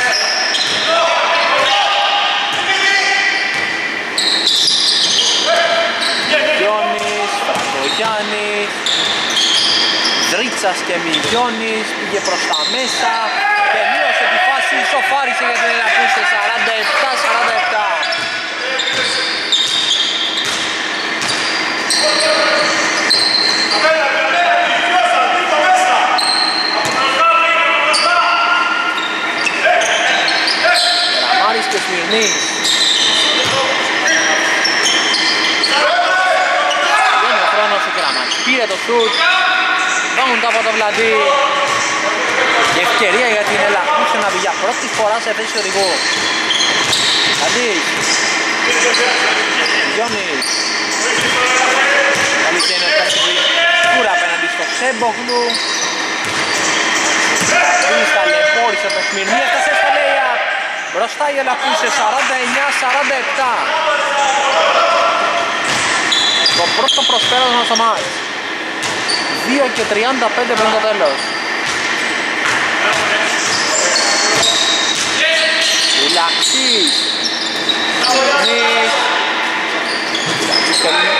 Μιλιώνης, Φραγκογιάννης, Δρίτσας και Μιλιώνης, πήγε προς τα μέσα, τελείωσε τη φάση, σοφάρισε για την Ελαπούστε 47-47. Ραμάρης και Σμυρνής. Βγαίνει ο χρόνος ο Κεραμάρης. Πήρε το σουτ. Βάμουν τα από το Βλαντή. Και ευκαιρία για την Ελαπούστε να βγει για πρώτη φορά σε θέση οδηγού. Βλαντής. Γιώνης. Αλήθεια είναι ότι κούρα απέναντι στο Σέμπογλου. Ταλαιπώρησε το Σμυρνή, έφτασε στο lay-up. Μπροστά η Ελαπούστε 49-47. Το πρώτο προσπέρασμα στο μάτς. 2 και 35 πριν το τέλος. Φυλαξής. Σμυρνής. Φυλαξής τελεί.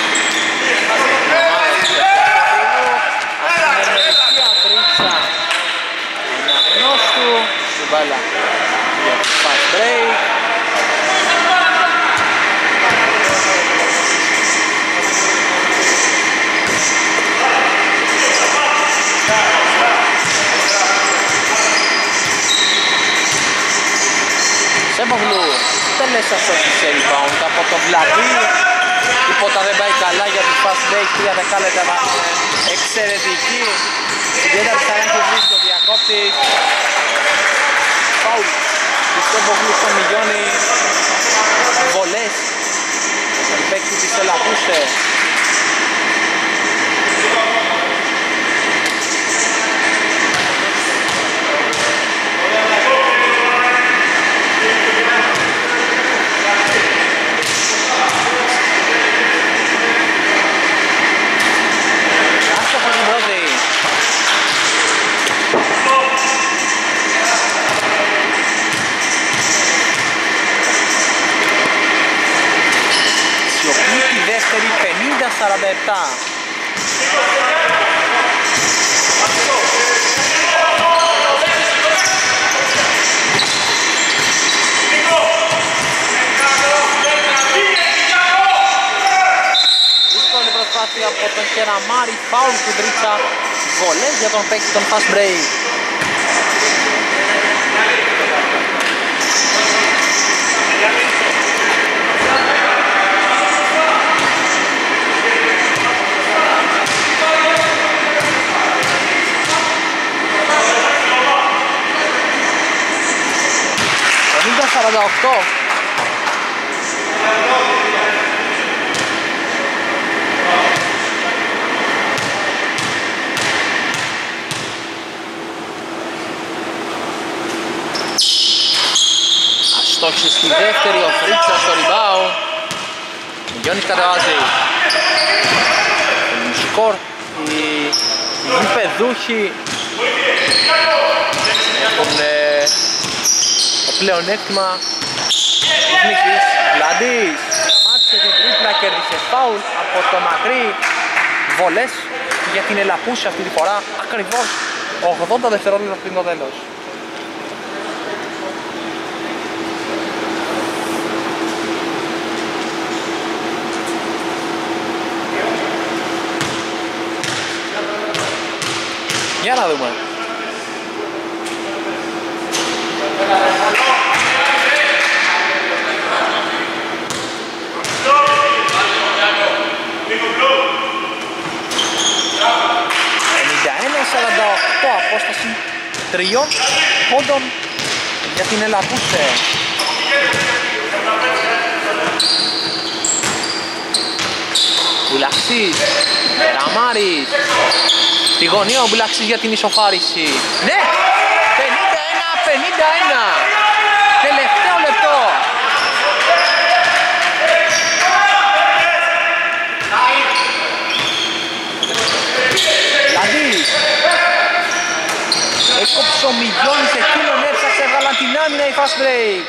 Μπάλα για το fast break. Σέμπογλου τέλεσα σώθη σε rebound από το Βλαντή. Τίποτα δεν πάει καλά για το fast break. 3 δεκάλεπτα εξαιρετική. Στην τέταρτη θα έχει βρίσκει ο διακόπτης. Φάουλ του Σέμπογλου στο Μιλιώνη. Βολές τον παίκτη της Ελαπούστε. Άστοχος την πρώτη. Σιωπή τη δεύτερη 50-47. Δύσκολη προσπάθεια από τον Κεραμάρη, φάουλ του Δρίτσα, βολές για τον παίκτη των fast break. Το 48. Αστόχησε στη δεύτερη ο Φρίτσας στο rebound. Γιώνης κατεβάζει. Σκορ οι γηπεδούχοι έχουν το πλεονέκτημα της νίκης. Βλαντής μάτισε την τρίπλα, κέρδισε φάουλ από το μακρύ. Βολές για την Ελαπούση αυτή τη φορά, ακριβώς 80 δευτερόλεπτα πριν το τέλος. Για να δούμε. απόσταση 3 πόντων για την Ελακούσε. Μπουλαξής, Ραμάρης, στη γωνία ο Μπουλαξής για την ισοφάριση. Ναι! 51-51! Τελευταίο λεπτό! Λαντής, έκοψε ο Μιγιώνης, εκείνον έψαξε, έβγαλαν την άμυνα η fast break.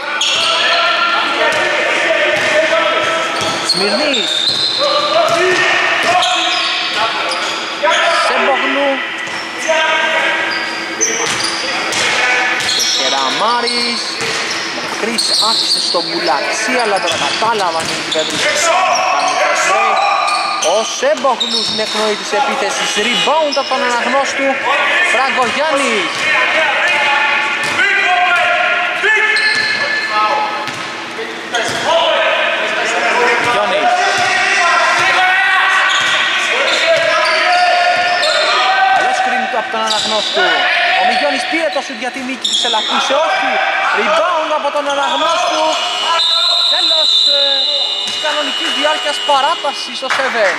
Σμυρνής, Σέμπογλου, Κεραμάρης, Μακρύς άφησε στον Μπουλαξή, αλλά τώρα κατάλαβαν οι κυβέρνησες. Ο Σέμπογλου στην εκπνοή της επίθεσης, rebound από τον αναγνώστου Φραγκογιάννης. Γιώνης. Καλό σκριν του από τον αναγνώστου. Ο Μιγιώνης πήρε το σουτ για τη νίκη της Ελακούσε, όχι. Rebound από τον αναγνώστου. Τέλος της κανονικής διάρκειας παράταση στο 7.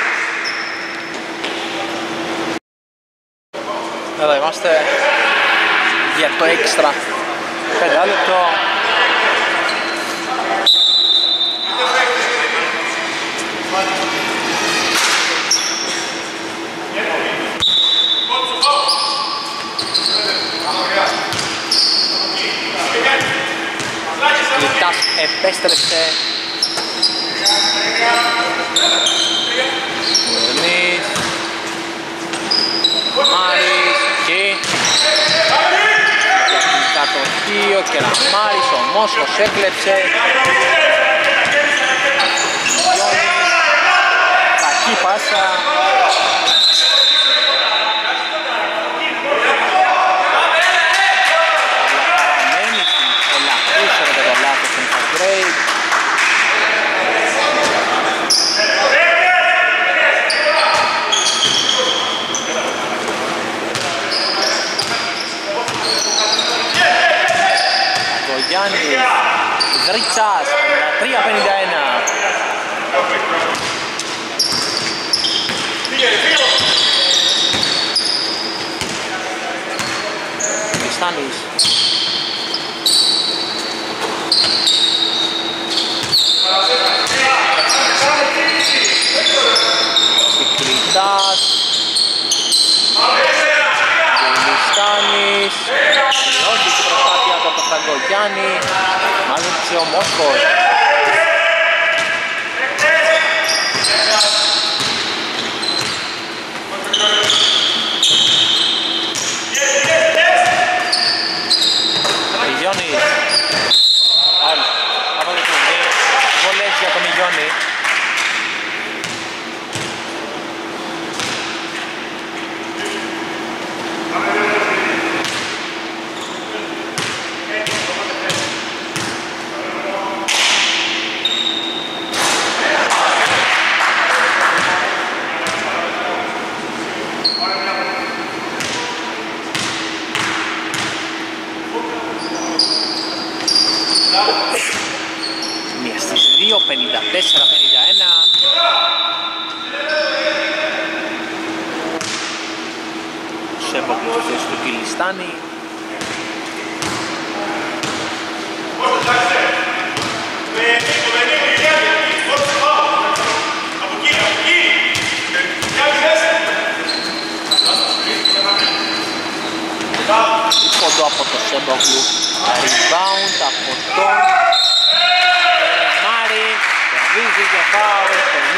Εδώ είμαστε για το έξτρα 5 λεπτό. Λιτάς επέστρεψε. Μουρνής, Μάρης, εκεί. Κατοχή, ο Κεραμάρης, ο Μόσχος έκλεψε. Κακή πάσα. Παραμένει στην Ελακούσε με το λάθος στην fast break. Γιάννη, Δρίτσας, 3-51. Κριστάνης. Κριστάς. Κριστάνης. Λιώδης η προσπάθεια από τον Φραγκογιάννη. Μάζεψε ο Μόσχος. Μιγιώνης. Άλλη. Από το τουρνί. Βολές για τον Μιγιώνη. Μία στις 2, 54-51. Σέμπογλου στη θέση του Κιλιστάνη. Κοντό από το Σέμπογλου. Rebound από τον Μάρη. Κερδίζει και φάουλ.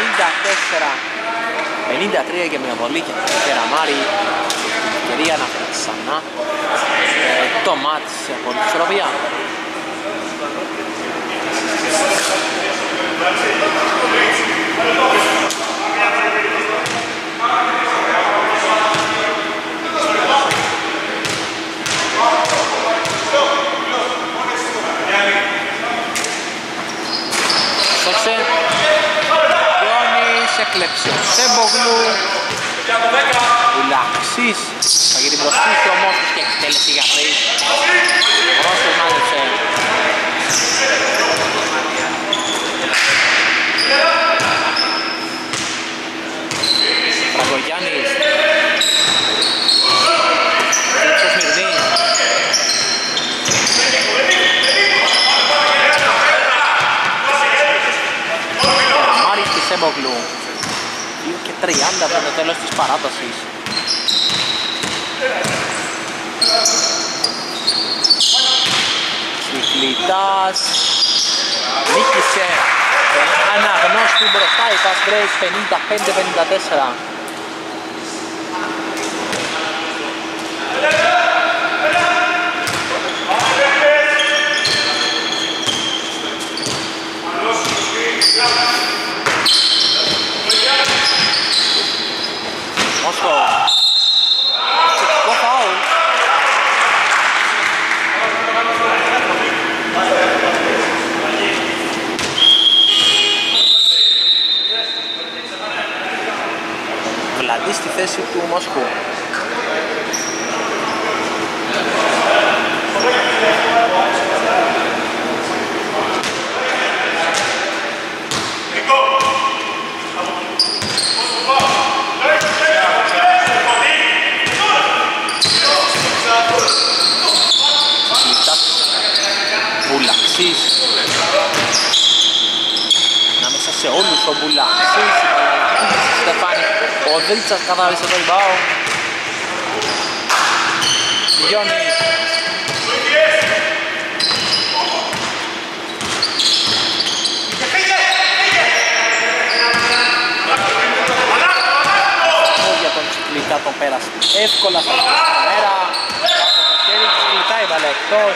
54-53 και μια βολή και τον Κεραμάρη. Ευκαιρία να φέρει ξανά το μάτς από την ισορροπία. Σώσε. Γιώνης έκλεψε ο Σέμπογλου. Βουλαξής θα γίνει μπροστή και ο Μόσχος και εκτέλεση για τρεις. Ο Μόσχος μάζεψε. Φραγκογιάννης. Φίλιψος Μυρνής. Μάρης Πισέμπογλου. 2:30 από το τέλος της παράτασης. Κυκλιτάς νίκησε αναγνώστη μπροστά η fast break 55-54. Μόσχο εξαιρετικό φάουλ. Βλαντή στη θέση του Μόσχου. Βουλαξής ανάμεσα σε όλους ο Βουλαξής, Στεφάνη, ο Δρίτσας καθάρισε το rebound. Γιώνης για τον Τσικλιτά τον πέρασε εύκολα στα μέρα. Από το χέρι του Τσικλιτά έβαλε εκτός.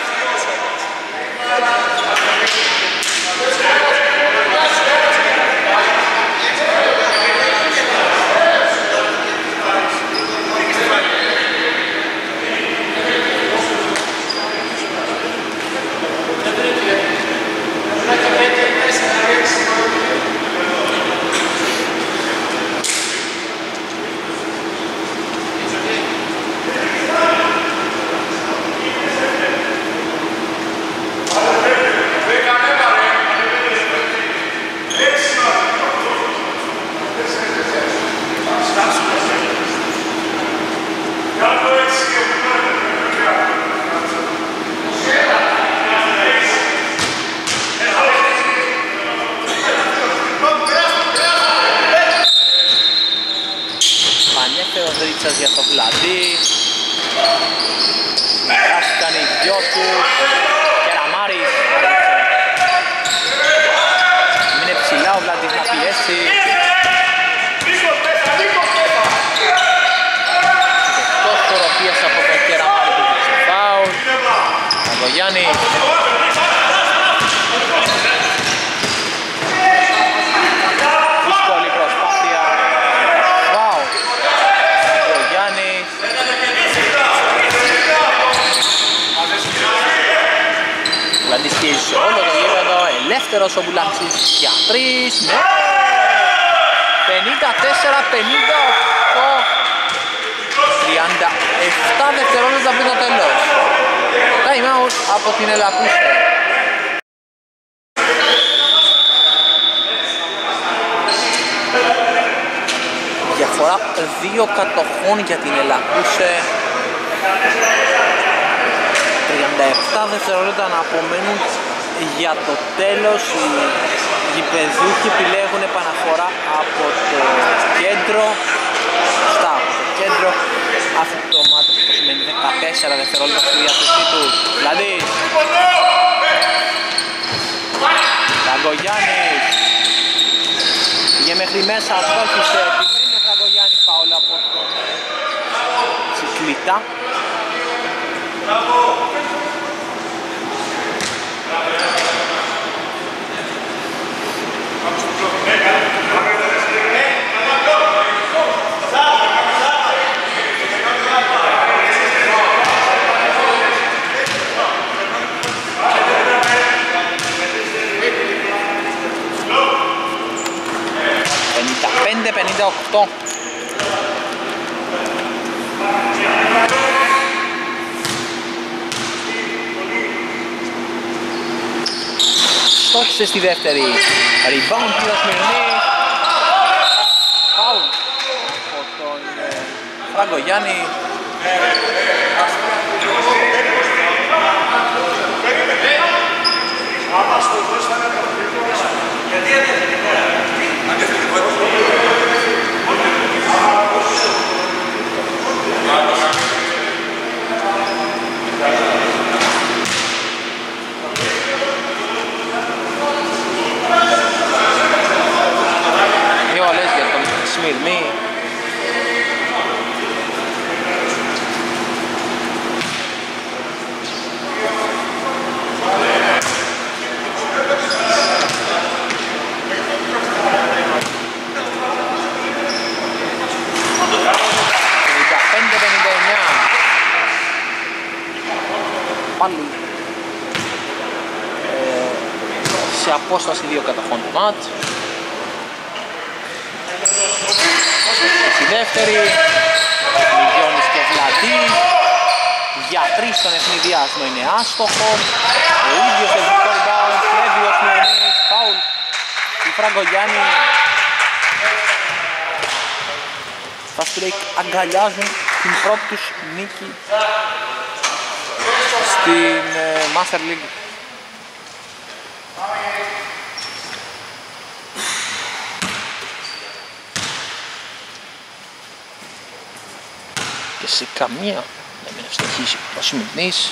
Πανέφερε ο Δρίτσας για το Βλαντή. Μοιράστηκαν οι δυο του. Κεραμάρης είναι ψηλά ο Βλαντής να πιέσει. Εκτός χοροπίας από τον Κεραμάρη που είχε φάουλ. Φραγκογιάννης. Δύσκολη προσπάθεια. Φάουλ. Φραγκογιάννης. Βλαντής πιέζει σε όλο το γήπεδο. Ελεύθερος ο Βουλαξής για τρεις. Ναι. 54-58. 37 δευτερόλεπτα πριν το τέλος. Time out από την Ελακούστε. Διαφορά 2 κατοχών για την Ελακούστε. 37 δευτερόλεπτα να απομένουν για το τέλος. Οι γηπεδούχοι επιλέγουν επαναφορά από το κέντρο. Στα από το κέντρο. Αυτομάτως που σημαίνει 14 δευτερόλεπτα στη διάθεσή του. Δηλαδή Φραγκογιάννης πήγε μέχρι μέσα, αστόχησε. Επιμένει ο Φραγκογιάννης, φάουλ από τον Τσικλιτά. αστόχησε στη δεύτερη. Rebound του Σμυρνή. Φάουλ από τον Φράγκο Γιάννη. Δύο όλες για τον Σμυρνή. Πάλι σε απόσταση 2 κατοχών του μάτ. Στη δεύτερη Λιγιώνης και Βλαντή. Για 3 στον ευνηδιασμό είναι άστοχο. Ο ίδιος έχει το rebound, κλέβει ο Σμυρνής, φάουλ του Φράγκο Γιάννη. Fast break αγκαλιάζουν την πρώτη τους νίκη στην Master League. Και σε καμία δεν μην ευστοχίσει ο Σμυρνής.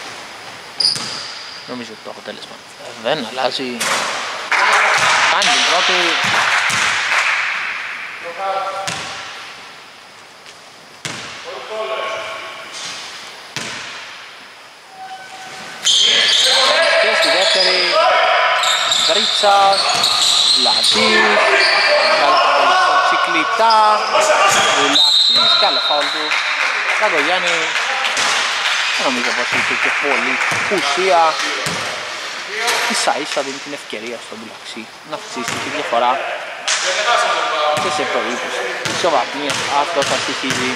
Νομίζω ότι το αποτέλεσμα δεν αλλάζει. Κάνει την πρώτη. Και στη δεύτερη Βρίτσας, Λατής, Τσικλιτά, Βουλαξής, κι άλλο φάουλ του Φράγκο Γιάννη. Νομίζω πως είχε και πολύ ουσία. Ίσα ίσα δίνει την ευκαιρία στον Βουλαξή να αυξήσει τη διαφορά και σε προείπωση ισοβαθμίας αυτός θα στοιχίζει.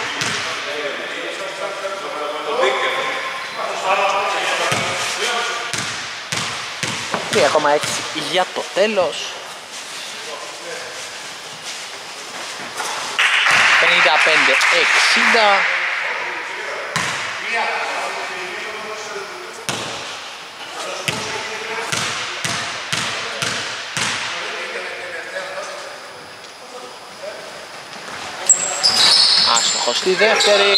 3,6 για το τέλος. 55-60. Άστοχο στη δεύτερη.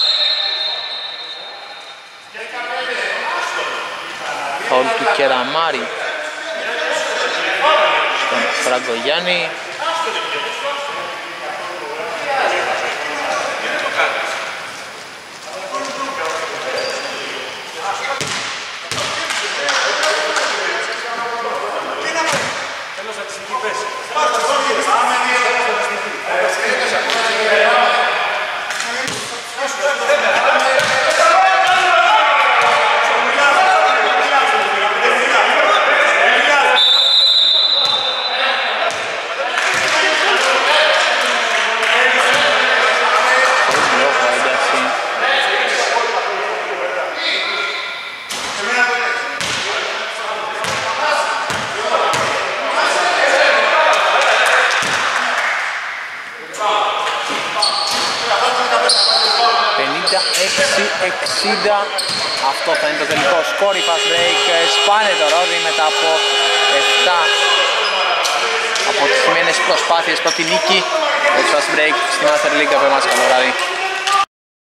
Φαουλ του Κεραμάρη στον Φράγκο Γιάννη. Αυτό θα είναι το τελικό σκορ. Η Fast Break σπάνε το ρόδι μετά από 7 αποτυχημένες προσπάθειες πρώτη νίκη. Το Fast Break στη Master League από εμάς. Καλό βράδυ.